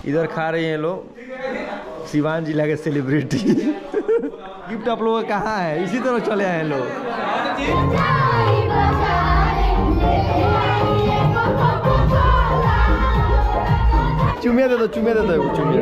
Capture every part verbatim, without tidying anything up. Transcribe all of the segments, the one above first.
इधर खा रहे हैं लोग सिवान जिला के सेलिब्रिटी। गिफ्ट आप लोगों का कहाँ है? इसी तरह चले आए लोग। चुमिया दे दो, चुमिया दे दो, चुमिया।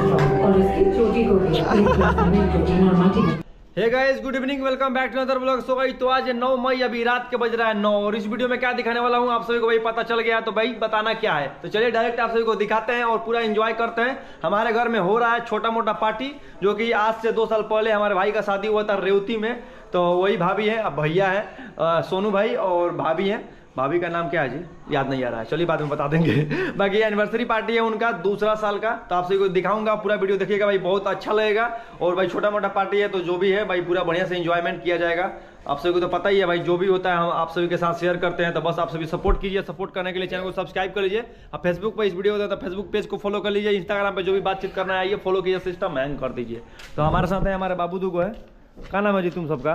Hey guys, good evening, welcome back to another vlog. So भाई तो आज है नौ मई, अभी रात के बज रहा है नौ, और इस वीडियो में क्या दिखाने वाला हूँ आप सभी को भाई पता चल गया, तो भाई बताना क्या है। तो चलिए डायरेक्ट आप सभी को दिखाते हैं और पूरा एंजॉय करते हैं। हमारे घर में हो रहा है छोटा मोटा पार्टी, जो कि आज से दो साल पहले हमारे भाई का शादी हुआ था रेवती में। तो वही भाभी है, अब भैया है, सोनू भाई और भाभी है। भाभी का नाम क्या है जी, याद नहीं आ रहा है, चलिए बाद में बता देंगे। बाकी एनिवर्सरी पार्टी है उनका दूसरा साल का, तो आप सभी को दिखाऊंगा, पूरा वीडियो देखिएगा भाई, बहुत अच्छा लगेगा। और भाई छोटा मोटा पार्टी है तो जो भी है भाई पूरा बढ़िया से एंजॉयमेंट किया जाएगा। आप सभी को तो पता ही है भाई, जो भी होता है हम आप सभी के साथ शेयर करते हैं। तो बस आप सभी सपोर्ट कीजिए, सपोर्ट करने के लिए चैनल को सब्सक्राइब कर लीजिए। आप फेसबुक पर इस वीडियो होता है तो फेसबुक पेज को फॉलो कर लीजिए। इंस्टाग्राम पर जो भी बातचीत करना है आइए फॉलो कीजिए, सिस्टम हैंग कर दीजिए। तो हमारे साथ है हमारे बाबू दुगो है। क्या नाम है जी तुम सबका?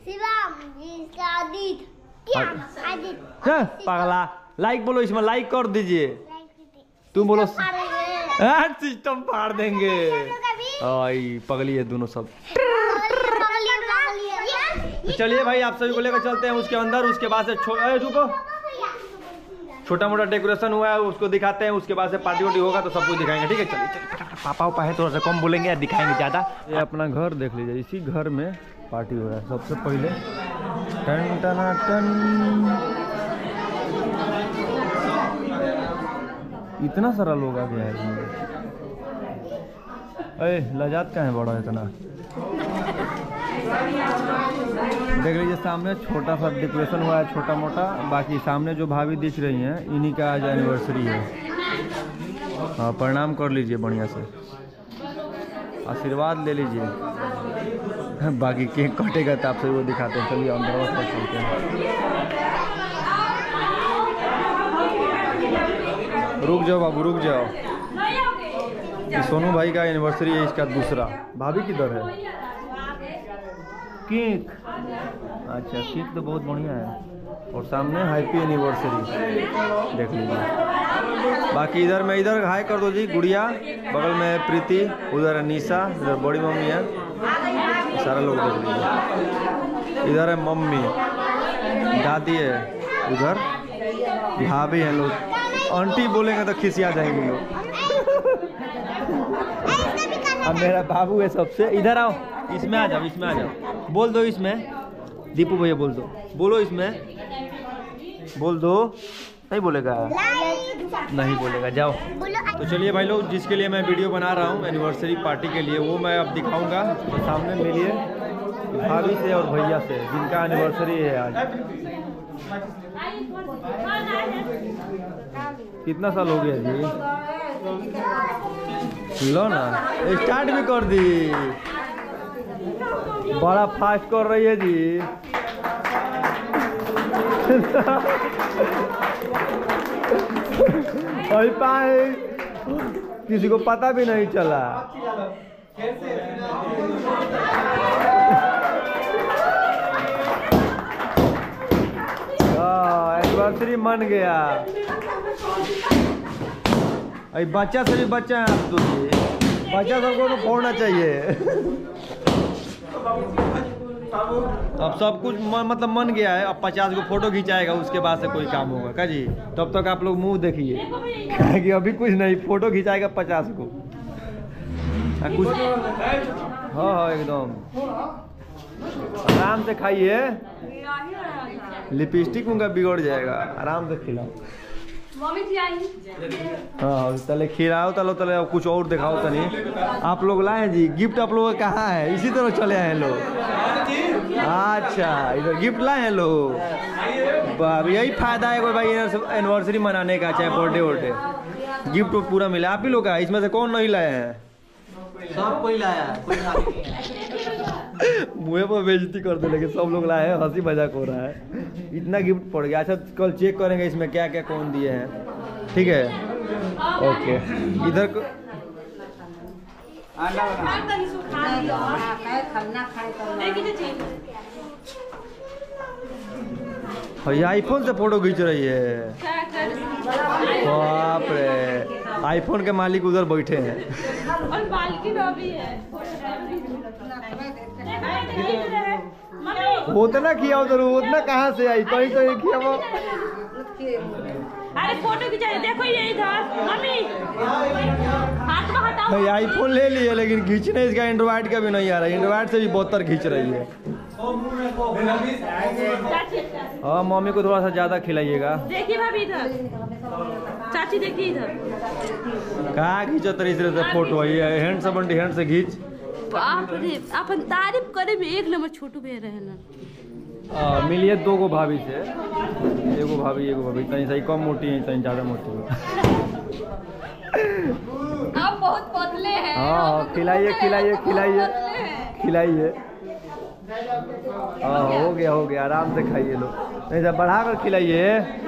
पागला, लाइक बोलो, इसमें लाइक कर दीजिए। तुम बोलो सिस्टम फाड़ देंगे। आई पगली है दोनों सब। तो चलिए भाई आप सभी को लेकर चलते हैं उसके अंदर। उसके बाद से रुको, छोटा मोटा डेकोरेशन हुआ है उसको दिखाते हैं। उसके बाद से पार्टी वार्टी होगा तो सब कुछ दिखाएंगे, ठीक है। चलिए चलिए, पापा उपा है थोड़ा सा कम बोलेंगे, दिखाएंगे ज्यादा। ये अपना घर देख लीजिए, इसी घर में पार्टी हो रहा है। सबसे पहले टन टना टन, इतना सारा लोग आ गया है इसमें। अरे लजात का है बड़ा इतना। देख लीजिए सामने छोटा सा डेकोरेशन हुआ है, छोटा मोटा। बाकी सामने जो भाभी दिख रही हैं इन्हीं का आज एनिवर्सरी है। हाँ, प्रणाम कर लीजिए बढ़िया से, आशीर्वाद ले लीजिए। बाकी केक कटेगा तो आप सभी को दिखाते हैं। चलिए अंदर पर चलते हैं। रुक जाओ बाबू, रुक जाओ। ये सोनू भाई का एनिवर्सरी है, इसका दूसरा। भाभी किधर है? केक, अच्छा केक तो बहुत बढ़िया है। और सामने हैप्पी एनिवर्सरी देख लीजिए। बाकी इधर में इधर हाय कर दो जी, गुड़िया बगल में है, प्रीति उधर है, निशा इधर बड़ी मम्मी है, सारा लोग देख लीजिए। इधर है मम्मी, दादी है, उधर भाभी है। लोग आंटी बोलेंगे तो खिसिया जाएंगे लोग। अब मेरा बाबू है सबसे। इधर आओ, इसमें आ जाओ, इसमें आ जाओ। बोल दो इसमें, दीपू भैया बोल दो, बोलो इसमें, बोल दो। नहीं बोलेगा, नहीं बोलेगा, जाओ। तो चलिए भाई लोग, जिसके लिए मैं वीडियो बना रहा हूँ एनिवर्सरी पार्टी के लिए, वो मैं अब दिखाऊंगा। तो सामने मिलिए भाभी से और भैया से, जिनका एनिवर्सरी है आज। कितना साल हो गया जी? लो ना, स्टार्ट भी कर दी। बड़ा फास्ट कर रही है जी। अभी पाए किसी को पता भी नहीं चला। एनिवर्सरी मन गया। अभी बच्चा से भी बच्चा है आप तो, बच्चा सबको तो फोड़ना चाहिए। अब सब कुछ मन, मतलब मन गया है। अब पचास को फोटो खिंचाएगा, उसके बाद से कोई काम होगा का जी। तब तक आप लोग मुंह देखिए कि अभी कुछ नहीं, फोटो खिंचाएगा पचास को कुछ। हाँ हाँ एकदम आराम से खाइए, लिपस्टिक उनका बिगड़ जाएगा। आराम से खिलाओ। हाँ तले खिलाओ, तलो तले कुछ और दिखाओ तनी। आप लोग लाए जी गिफ्ट, आप लोग कहाँ है? इसी तरह चले आए लोग। अच्छा इधर गिफ्ट लाए हैं लोग। यही फायदा है कोई भाई एनिवर्सरी मनाने का, चाहे बर्थडे वर्डे, गिफ्ट पूरा मिला। आप ही लोग का, इसमें से कौन नहीं लाए हैं? सब कोई लाया, मुँह पर बेइज्जती कर दे, लेकिन सब लोग लाए हैं। हंसी मजाक हो रहा है, इतना गिफ्ट पड़ गया। अच्छा कल चेक करेंगे इसमें क्या क्या कौन दिए हैं, ठीक है। ओके इधर को ये आईफोन से फोटो खींच रही है। बाप रे, आईफोन के मालिक उधर बैठे हैं और बाल्टी भी है। उतना किया उधर, उतना कहाँ से आई? कहीं तो एक किया वो। अरे फोटो खिंचाए, देखो ये इधर मम्मी हाथ में हटाओ। आईफोन ले लिए लेकिन खींचने इसका एंड्रॉइड का भी नहीं आ रहा है। एंड्रॉइड से भी बहत्तर खींच रही है। हाँ मम्मी को थोड़ा सा ज्यादा खिलाइएगा। देखिए भाभी इधर, चाची देखिए इधर। कहाँ खींचो तरी से फोटो है? ये हैंड से बंटी हैंड से खींच। बाप रे, अपन तारीफ करे में एक नंबर छोटू भे रहे ना। मिलिए दो गो भाभी से, एगो भाभी एगो भाभी, तनी सही कम मोटी है, तनी ज्यादा मोटी है। आप बहुत पतले हैं। हाँ खिलाइए खिलाइए खिलाइए खिलाइए। हाँ हो गया हो गया, आराम से खाइए लो। नहीं जब बढ़ा कर खिलाइए।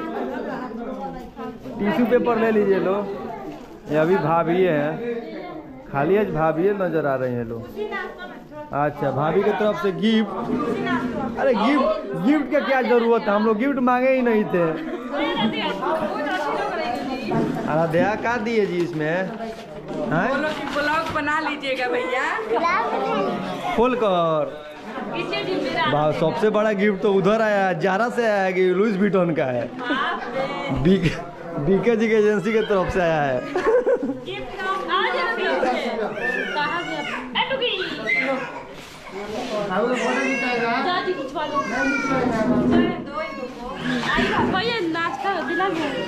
टिश्यू पेपर ले लीजिए लो। ये अभी भाभी है, खाली आज भाभी नजर आ रही हैं लोग। अच्छा भाभी की तरफ से गिफ्ट। अरे गिफ्ट गिफ्ट का क्या जरूरत है? हम लोग गिफ्ट मांगे ही नहीं थे। आराध्या का दिए जी इसमें? ब्लॉग बना लीजिएगा भैया खोल कर। सबसे बड़ा गिफ्ट तो उधर आया है, जारा से आया है कि लुइस विटॉन का है। बीके बीके जी की एजेंसी की तरफ से आया है। नाश्ता दिला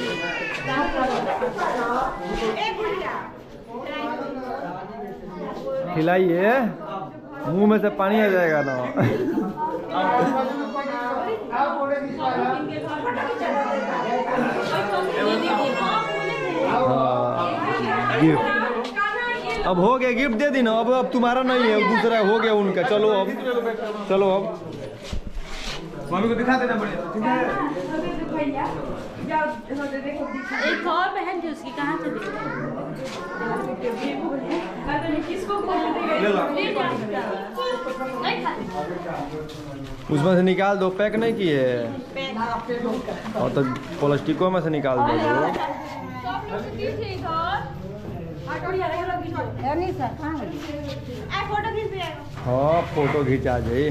खिलाइए, मुंह में से पानी आ जाएगा ना। गिफ्ट अब हो गया, गिफ्ट दे दी ना। अब अब तुम्हारा नहीं है, दूसरा हो गया उनका। चलो अब चलो अब मम्मी को दिखा देना बढ़िया। एक और बहन थी उसकी, कहाँ चली? उसमें से निकाल दो, पैक नहीं किए और तो प्लास्टिकों में से निकाल दो। हाँ फोटो खींचा जाए।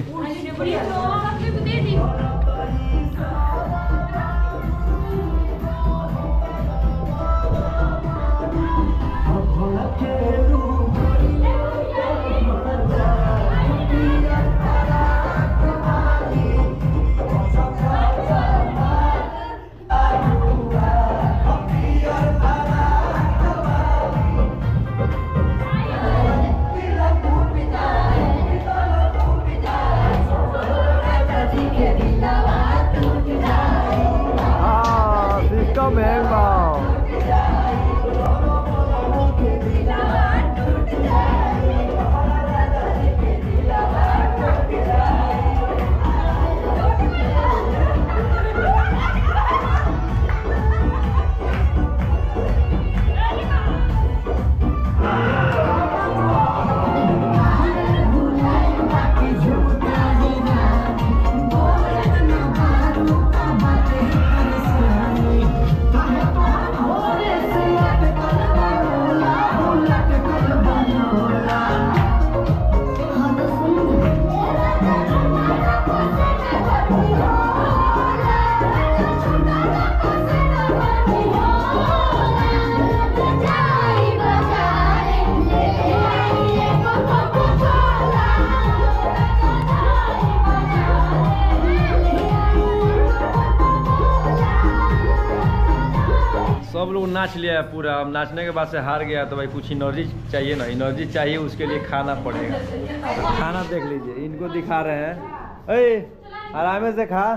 सब लोग नाच लिया है पूरा। अब नाचने के बाद से हार गया तो भाई कुछ एनर्जी चाहिए ना, एनर्जी चाहिए, उसके लिए खाना पड़ेगा। तो खाना देख लीजिए, इनको दिखा रहे हैं। अरे आराम से खा,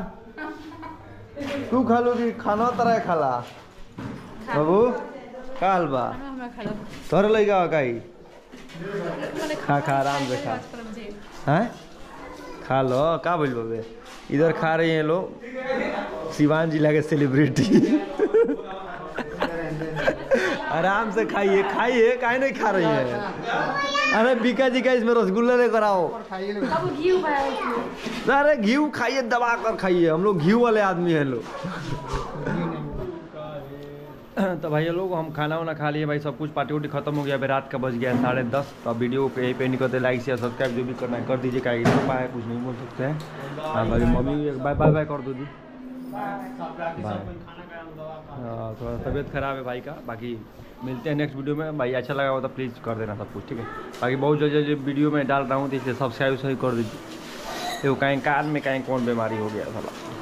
तू खा लो कि खाना तरह खाला बाबू काल बा तोहरे लगा कही खा खा आराम से खा। हैं खा लो का बोल बाबे। इधर खा रही हैं लोग सिवान जिला के सेलिब्रिटी। आराम से खाइए खाइए, काहे नहीं खा रही है? अरे बीका जी का इसमें रसगुल्ला लेकर आओ। अरे घी खाइए, दबा कर खाइए। हम लोग घी वाले आदमी हैं लोग। तो भाई लोग हम खाना वाना खा लिए भाई, सब कुछ पार्टी वार्टी खत्म हो गया। अभी रात का बज गया साढ़े दस। तो वीडियो को यहीं पे नहीं करते, लाइक शेयर सब्सक्राइब जो भी करना है कर दीजिए। क्या इधर पाए कुछ नहीं बोल सकते हैं। हाँ भाई मम्मी बाय बाय बाय कर दो दी। हाँ थोड़ा तबीयत खराब है भाई का। बाकी मिलते हैं नेक्स्ट वीडियो में। भाई अच्छा लगा हो तो प्लीज़ कर देना सब कुछ, ठीक है। बाकी बहुत जल्दी जल्दी वीडियो में डाल रहा हूँ तो इसलिए सब्सक्राइब सही कर दीजिए। तो कहीं कान में कहीं कौन बीमारी हो गया साला।